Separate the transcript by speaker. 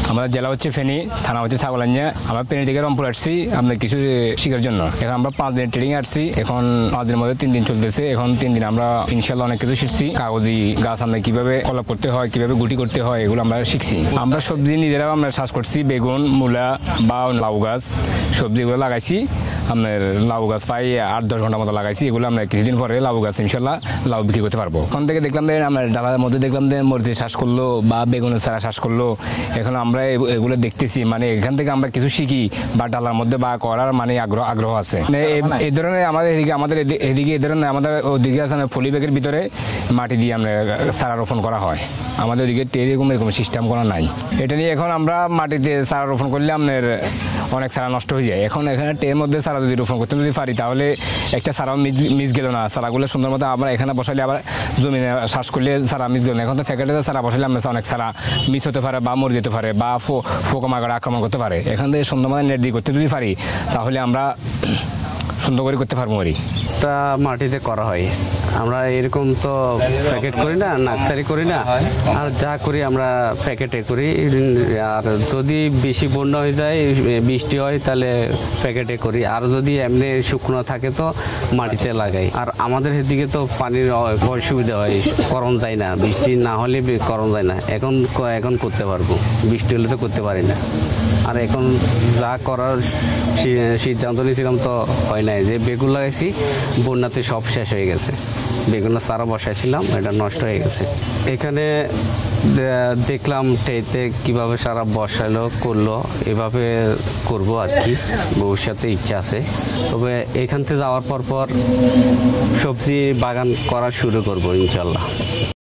Speaker 1: আমাদের জেলা হচ্ছে ফেনী, থানা হচ্ছে ছাগলাঞ্জা। আমরা ফেনী থেকে রংপুর আসছি আপনার কিছু শিখার জন্য। এখন আমরা 5 দিনের ট্রেনিং আসছি। এখন 5 দিনের মধ্যে 3 দিন চলতেছে। এখন 3 দিন আমরা ইনশাল্লাহ অনেক কিছু শিখছি। কাগজি গাছ আমরা কিভাবে কলপ করতে হয়, কিভাবে গুটি করতে হয়, এগুলো আমরা শিখছি। আমরা সবজি নিজেরাও আমরা চাষ করছি, বেগুন, মূলা বা লাউ গাছ, সবজিগুলো লাগাইছি। আপনার লাউ গাছ প্রায় 8-10 ঘন্টার মতো লাগাইছি। এগুলো আমরা কিছুদিন পরে লাউ গাছ ইনশাল্লাহ লাউ বিক্রি করতে পারবো। ওখান থেকে দেখলাম যে আমরা ডালার মধ্যে দেখলাম যে মরিচ চাষ করলো বা বেগুনের চারা চাষ করলো। এখন আমরা এগুলো দেখতেছি, মানে এখান থেকে আমরা কিছু শিখি বা ডালার মধ্যে বা করার মানে আগ্রহ আছে। এই ধরনের আমাদের এদিকে এই ধরনের আমাদের ওদিকে আছে পলি ব্যাগের ভিতরে মাটি দিয়ে আমরা চারা রোপণ করা হয়। আমাদের ওদিকে এরকম সিস্টেম করা নাই। এটা নিয়ে এখন আমরা মাটিতে চারা রোপণ করলে আপনার অনেক চারা নষ্ট হয়ে যায়। এখন এখানে টের মধ্যে চারা যদি রোপণ করতে যদি পারি তাহলে একটা চারাও মিস গেল না। চারাগুলো সুন্দর মতো আমরা এখানে বসাইলে আবার জমিনে চাষ করলে চারা মিস গেল না। এখন তো প্যাকেটে চারা বসাইলে আমরা অনেক চারা মিস হতে পারে বা মরে যেতে পারে বা পোকামাকড় আক্রমণ করতে পারে। এখান থেকে সুন্দর মতো নেট দিয়ে করতে যদি পারি তাহলে আমরা সুন্দর করে করতে পারবো।
Speaker 2: তা মাটিতে করা হয়। আমরা এরকম তো প্যাকেট করি না, নার্সারি করি না, আর যা করি আমরা প্যাকেটে করি। আর যদি বেশি বন্যা হয়ে যায়, বৃষ্টি হয়, তাহলে প্যাকেটে করি। আর যদি এমনি শুকনো থাকে তো মাটিতে লাগাই। আর আমাদের এদিকে তো পানির অসুবিধা হয়, করণ যায় না। বৃষ্টি না হলে করণ যায় না। এখন করতে পারবো, বৃষ্টি হলে তো করতে পারি না। আর এখন যা করার সিদ্ধান্ত নিয়েছিলাম তো হয় নাই। যে বেগুন লাগাইছি বন্যাতে সব শেষ হয়ে গেছে। বেগুনের চারা বসাইছিলাম, এটা নষ্ট হয়ে গেছে। এখানে দেখলাম টেতে কীভাবে সারা বসালো করলো, এভাবে করব আর কি। ভবিষ্যতে ইচ্ছা আছে। তবে এখান থেকে যাওয়ার পর সবজি বাগান করা শুরু করবো ইনশাল্লাহ।